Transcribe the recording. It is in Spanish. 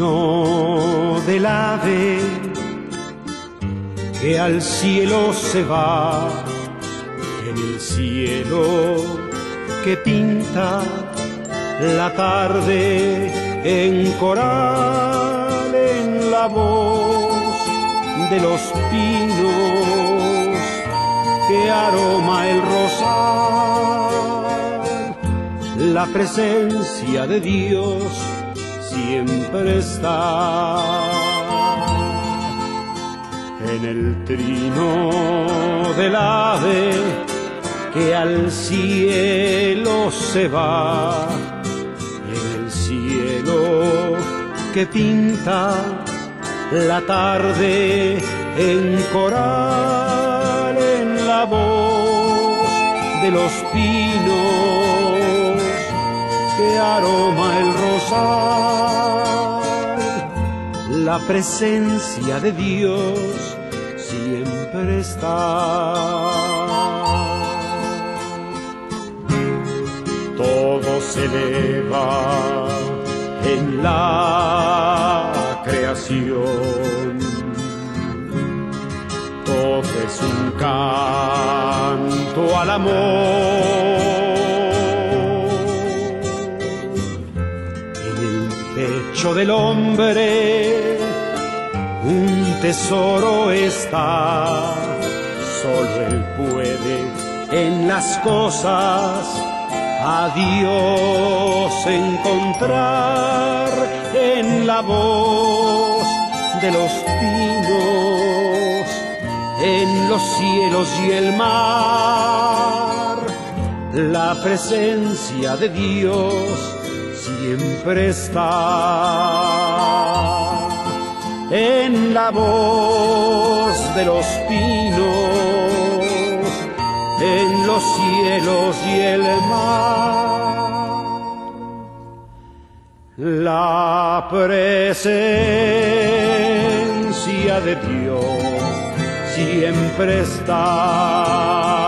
trino del ave que al cielo se va, en el cielo que pinta la tarde en coral, en la voz de los pinos que aroma el rosal. La presencia de Dios siempre está en el trino del ave que al cielo se va, en el cielo que pinta la tarde en coral, en la voz de los pinos que aroma el rosal. La presencia de Dios siempre está. Todo se eleva en la creación, todo es un canto al amor. En el pecho del hombre un tesoro está, solo él puede en las cosas a Dios encontrar, en la voz de los pinos, en los cielos y el mar. La presencia de Dios siempre está en la voz de los pinos, en los cielos y el mar. La presencia de Dios siempre está